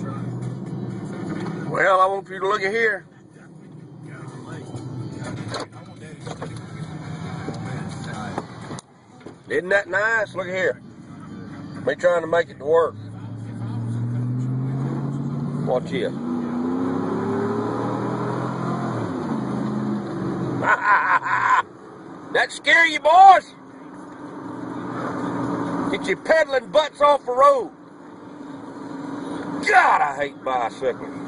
Well, I want you to look at here. Isn't that nice? Look at here. Me trying to make it to work. Watch this. That scare you, boys? Get your peddling butts off the road. God, I hate bicycling.